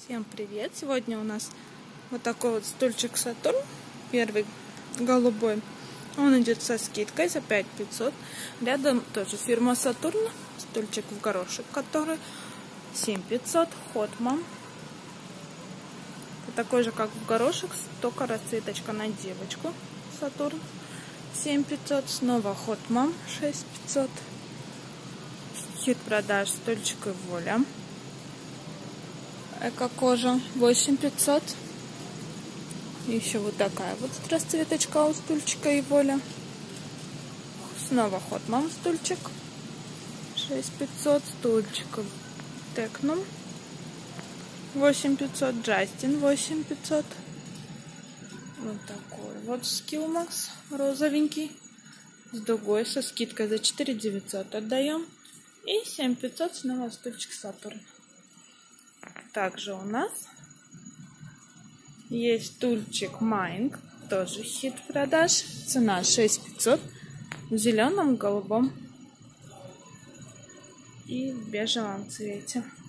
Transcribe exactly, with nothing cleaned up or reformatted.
Всем привет! Сегодня у нас вот такой вот стульчик Сатурн, первый голубой. Он идет со скидкой за пять тысяч пятьсот. Рядом тоже фирма Сатурн, стульчик в горошек, который семь тысяч пятьсот. Хотмам. Такой же, как в горошек, только расцветочка на девочку. Сатурн семь тысяч пятьсот. Снова Хотмам шесть тысяч пятьсот. Хит продаж стульчик и воля. Эко-кожа восемь тысяч пятьсот. Еще вот такая вот расцветочка у стульчика и воля. Снова Хотмам стульчик шесть тысяч пятьсот. Стульчик Текнум восемь тысяч пятьсот. Джастин восемь тысяч пятьсот. Вот такой вот Скиллмакс розовенький с дугой, со скидкой за четыре тысячи девятьсот отдаем. И семь тысяч пятьсот снова стульчик Сатурн. Также у нас есть стульчик Майнг, тоже хит продаж. Цена шесть тысяч пятьсот в зеленом, голубом и в бежевом цвете.